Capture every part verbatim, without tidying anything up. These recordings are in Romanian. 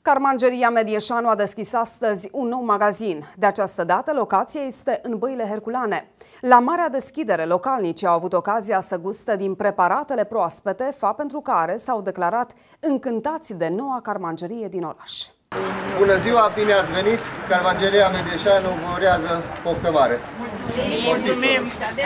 Carmangeria Medieșanu a deschis astăzi un nou magazin. De această dată, locația este în Băile Herculane. La marea deschidere, localnicii au avut ocazia să guste din preparatele proaspete, fapt pentru care s-au declarat încântați de noua carmangerie din oraș. Bună ziua, bine ați venit! Carmangeria Medieșanu vă urează poftă mare! Mulțumim!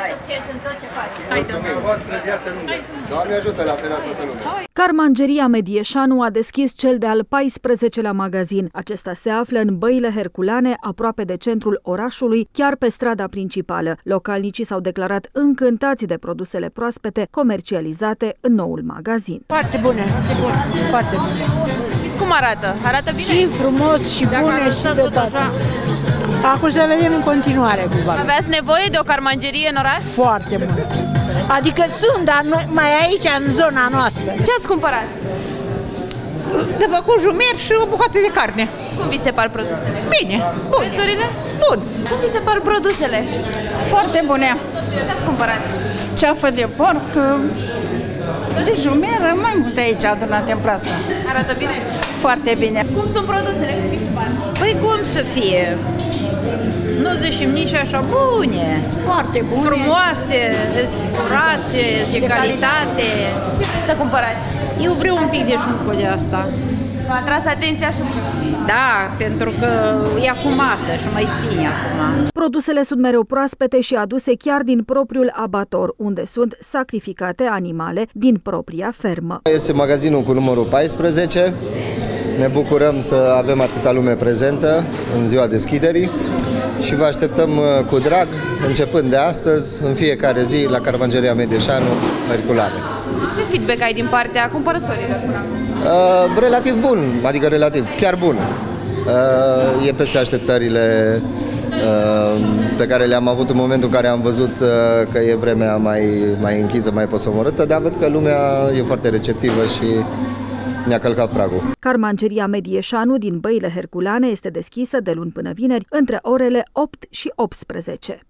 Doamne ajută, la fel la toată lumea! Carmangeria Medieșanu a deschis cel de-al paisprezecelea magazin. Acesta se află în Băile Herculane, aproape de centrul orașului, chiar pe strada principală. Localnicii s-au declarat încântați de produsele proaspete comercializate în noul magazin. Foarte bune! Foarte bune! Cum arată? Arată bine? Și frumos, și bune, și de toate. Acum să vedem în continuare cu bani. Aveați nevoie de o carmangerie în oraș? Foarte mult. Adică sunt, dar mai aici, în zona noastră. Ce ați cumpărat? De făcut jumer și o bucată de carne. Cum vi se par produsele? Bine, bun. Prețurile? Bun. Cum vi se par produsele? Foarte bune. Ce ați cumpărat? Ceafă de porc, de jumer, mai mult aici adunate în plasă. Arată bine? Foarte bine. Cum sunt produsele? Cum vi se par? Păi cum să fie? Nu zicem nici așa bune. Foarte bune. Frumoase, curate, de, de calitate. Să cumpărați? Eu vreau un pic de șuncă de asta. V-a atras atenția și Da, pentru că e afumată și mai ține acum. Produsele sunt mereu proaspete și aduse chiar din propriul abator, unde sunt sacrificate animale din propria fermă. Este magazinul cu numărul paisprezece. Ne bucurăm să avem atâta lume prezentă în ziua deschiderii și vă așteptăm cu drag, începând de astăzi, în fiecare zi, la Carmangeria Medieșanu Herculane. ce feedback ai din partea cumpărătorilor? Uh, relativ bun, adică relativ, chiar bun. Uh, e peste așteptările uh, pe care le-am avut în momentul în care am văzut uh, că e vremea mai, mai închisă, mai posomorâtă, dar văd că lumea e foarte receptivă și ne-a călcat pragul. Carmangeria Medieșanu din Băile Herculane este deschisă de luni până vineri între orele opt și optsprezece.